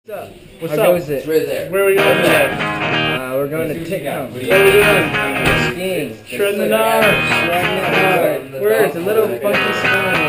What's up? What's How up? goes it? It's right there. Where are we going today? We're going to Titcomb. What are we doing? Skiing. Shredding the gnar. Shredding the gnar. Where? It's a little funky stone.